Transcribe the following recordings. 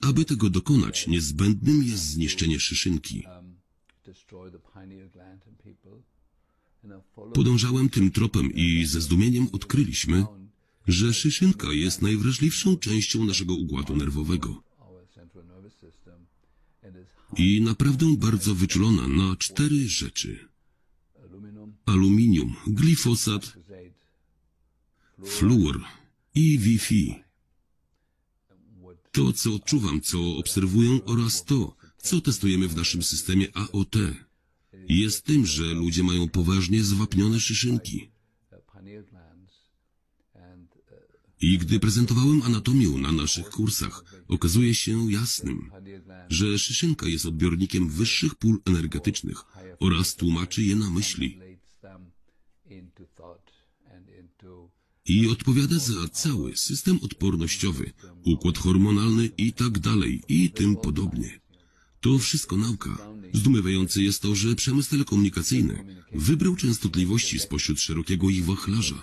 aby tego dokonać, niezbędnym jest zniszczenie szyszynki. Podążałem tym tropem i ze zdumieniem odkryliśmy, że szyszynka jest najwrażliwszą częścią naszego układu nerwowego i naprawdę bardzo wyczulona na 4 rzeczy: aluminium, glifosat, fluor i Wi-Fi. To, co odczuwam, co obserwuję oraz to, co testujemy w naszym systemie AOT, jest tym, że ludzie mają poważnie zwapnione szyszynki. I gdy prezentowałem anatomię na naszych kursach, okazuje się jasnym, że szyszynka jest odbiornikiem wyższych pól energetycznych oraz tłumaczy je na myśli. I odpowiada za cały system odpornościowy, układ hormonalny i tak dalej, i tym podobnie. To wszystko nauka. Zdumiewające jest to, że przemysł telekomunikacyjny wybrał częstotliwości spośród szerokiego ich wachlarza,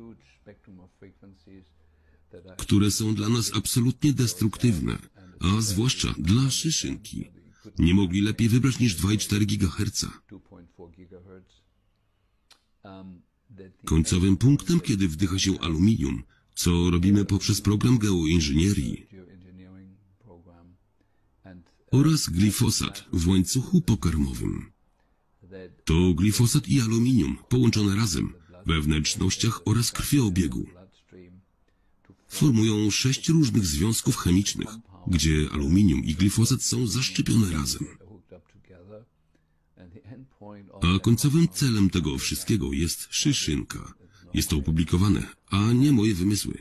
które są dla nas absolutnie destruktywne, a zwłaszcza dla szyszynki. Nie mogli lepiej wybrać niż 2,4 GHz. Końcowym punktem, kiedy wdycha się aluminium, co robimy poprzez program geoinżynierii, oraz glifosat w łańcuchu pokarmowym. To glifosat i aluminium połączone razem we wnętrznościach oraz krwiobiegu formują 6 różnych związków chemicznych, gdzie aluminium i glifosat są zaszczepione razem. A końcowym celem tego wszystkiego jest szyszynka. Jest to opublikowane, a nie moje wymysły.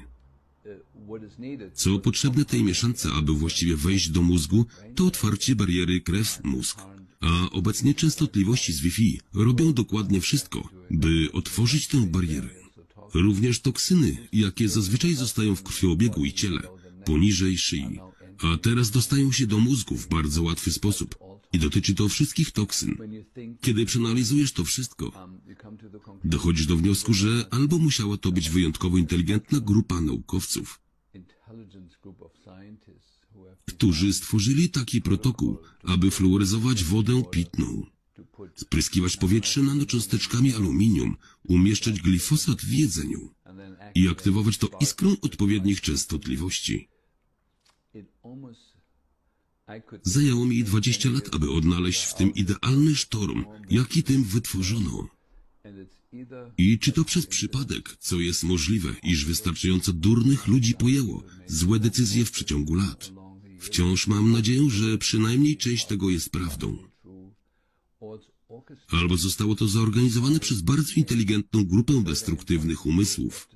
Co potrzebne tej mieszance, aby właściwie wejść do mózgu, to otwarcie bariery krew-mózg. A obecnie częstotliwości z Wi-Fi robią dokładnie wszystko, by otworzyć tę barierę. Również toksyny, jakie zazwyczaj zostają w krwiobiegu i ciele, poniżej szyi, a teraz dostają się do mózgu w bardzo łatwy sposób. I dotyczy to wszystkich toksyn. Kiedy przeanalizujesz to wszystko, dochodzisz do wniosku, że albo musiała to być wyjątkowo inteligentna grupa naukowców, którzy stworzyli taki protokół, aby fluoryzować wodę pitną, spryskiwać powietrze nanocząsteczkami aluminium, umieszczać glifosat w jedzeniu i aktywować to iskrą odpowiednich częstotliwości. Zajęło mi 20 lat, aby odnaleźć w tym idealny sztorm, jaki tym wytworzono. I czy to przez przypadek, co jest możliwe, iż wystarczająco durnych ludzi pojęło złe decyzje w przeciągu lat? Wciąż mam nadzieję, że przynajmniej część tego jest prawdą. Albo zostało to zorganizowane przez bardzo inteligentną grupę destruktywnych umysłów.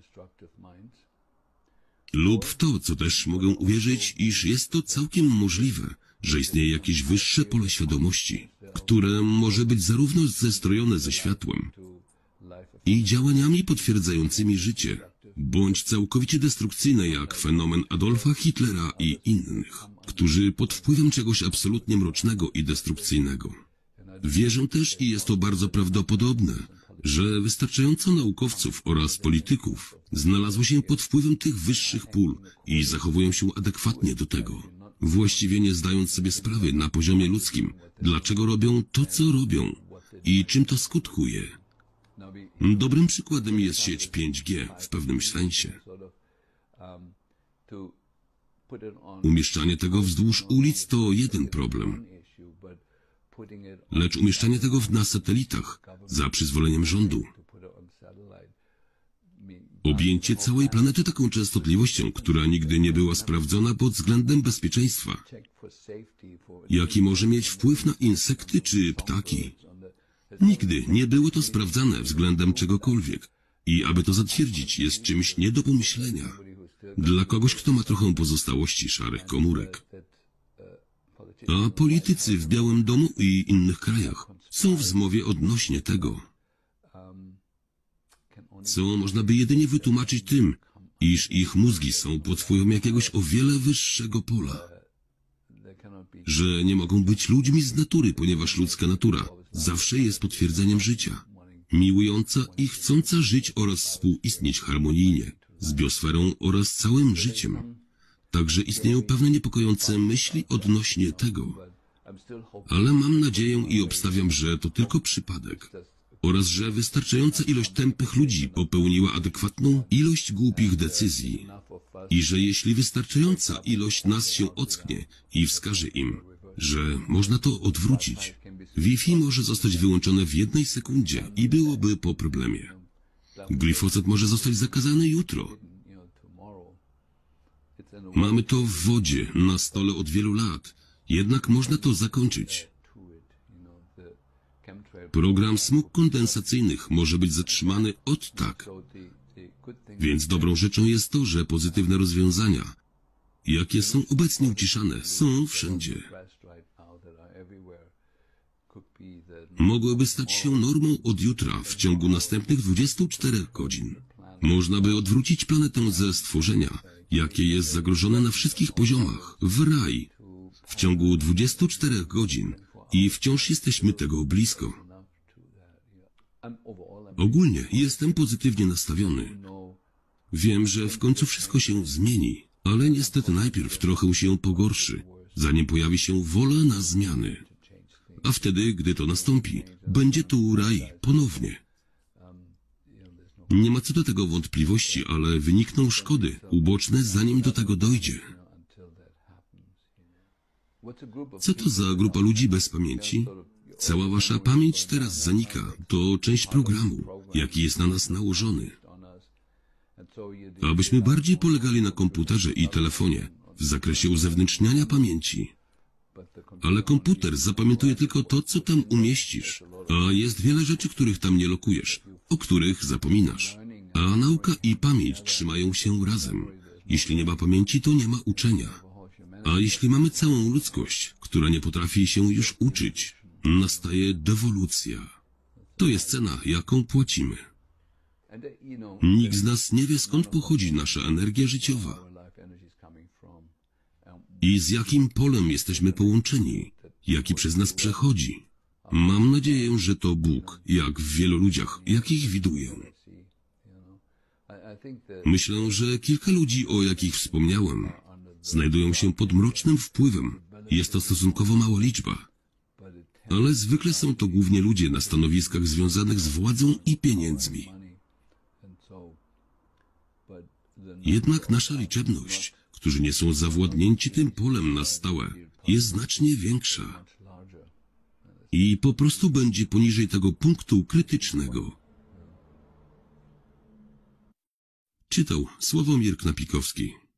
Lub w to, co też mogę uwierzyć, iż jest to całkiem możliwe, że istnieje jakieś wyższe pole świadomości, które może być zarówno zestrojone ze światłem i działaniami potwierdzającymi życie, bądź całkowicie destrukcyjne jak fenomen Adolfa Hitlera i innych, którzy pod wpływem czegoś absolutnie mrocznego i destrukcyjnego. Wierzę też, i jest to bardzo prawdopodobne, że wystarczająco naukowców oraz polityków znalazło się pod wpływem tych wyższych pól i zachowują się adekwatnie do tego, właściwie nie zdając sobie sprawy na poziomie ludzkim, dlaczego robią to, co robią i czym to skutkuje. Dobrym przykładem jest sieć 5G w pewnym sensie. Umieszczanie tego wzdłuż ulic to jeden problem, lecz umieszczanie tego na satelitach za przyzwoleniem rządu, objęcie całej planety taką częstotliwością, która nigdy nie była sprawdzona pod względem bezpieczeństwa, jaki może mieć wpływ na insekty czy ptaki. Nigdy nie było to sprawdzane względem czegokolwiek i aby to zatwierdzić jest czymś nie do pomyślenia dla kogoś, kto ma trochę pozostałości szarych komórek. A politycy w Białym Domu i innych krajach są w zmowie odnośnie tego, co można by jedynie wytłumaczyć tym, iż ich mózgi są pod wpływem jakiegoś o wiele wyższego pola, że nie mogą być ludźmi z natury, ponieważ ludzka natura zawsze jest potwierdzeniem życia, miłująca i chcąca żyć oraz współistnieć harmonijnie z biosferą oraz całym życiem. Także istnieją pewne niepokojące myśli odnośnie tego. Ale mam nadzieję i obstawiam, że to tylko przypadek. Oraz że wystarczająca ilość tępych ludzi popełniła adekwatną ilość głupich decyzji. I że jeśli wystarczająca ilość nas się ocknie i wskaże im, że można to odwrócić, Wi-Fi może zostać wyłączone w 1 sekundzie i byłoby po problemie. Glifosat może zostać zakazany jutro. Mamy to w wodzie, na stole od wielu lat, jednak można to zakończyć. Program smug kondensacyjnych może być zatrzymany od tak. Więc dobrą rzeczą jest to, że pozytywne rozwiązania, jakie są obecnie uciszane, są wszędzie. Mogłyby stać się normą od jutra w ciągu następnych 24 godzin. Można by odwrócić planetę ze stworzenia, jakie jest zagrożone na wszystkich poziomach, w raj, w ciągu 24 godzin i wciąż jesteśmy tego blisko. Ogólnie jestem pozytywnie nastawiony. Wiem, że w końcu wszystko się zmieni, ale niestety najpierw trochę się pogorszy, zanim pojawi się wola na zmiany. A wtedy, gdy to nastąpi, będzie tu raj ponownie. Nie ma co do tego wątpliwości, ale wynikną szkody uboczne, zanim do tego dojdzie. Co to za grupa ludzi bez pamięci? Cała wasza pamięć teraz zanika. To część programu, jaki jest na nas nałożony. Abyśmy bardziej polegali na komputerze i telefonie w zakresie uzewnętrzniania pamięci. Ale komputer zapamiętuje tylko to, co tam umieścisz, a jest wiele rzeczy, których tam nie lokujesz, o których zapominasz. A nauka i pamięć trzymają się razem. Jeśli nie ma pamięci, to nie ma uczenia. A jeśli mamy całą ludzkość, która nie potrafi się już uczyć, nastaje dewolucja. To jest cena, jaką płacimy. Nikt z nas nie wie, skąd pochodzi nasza energia życiowa i z jakim polem jesteśmy połączeni, jaki przez nas przechodzi. Mam nadzieję, że to Bóg, jak w wielu ludziach, jakich widuję. Myślę, że kilka ludzi, o jakich wspomniałem, znajdują się pod mrocznym wpływem. Jest to stosunkowo mała liczba. Ale zwykle są to głównie ludzie na stanowiskach związanych z władzą i pieniędzmi. Jednak nasza liczebność, którzy nie są zawładnięci tym polem na stałe, jest znacznie większa. I po prostu będzie poniżej tego punktu krytycznego. Czytał Sławomir Knapikowski.